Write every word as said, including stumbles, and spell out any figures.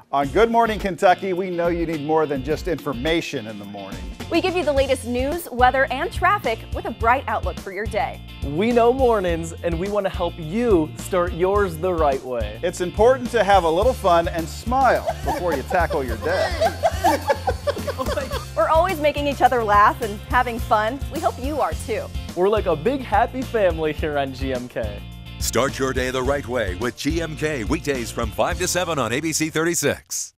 On Good Morning Kentucky, we know you need more than just information in the morning. We give you the latest news, weather, and traffic with a bright outlook for your day. We know mornings, and we want to help you start yours the right way. It's important to have a little fun and smile before you tackle your day. We're always making each other laugh and having fun. We hope you are too. We're like a big happy family here on G M K. Start your day the right way with G M K weekdays from five to seven on A B C thirty-six.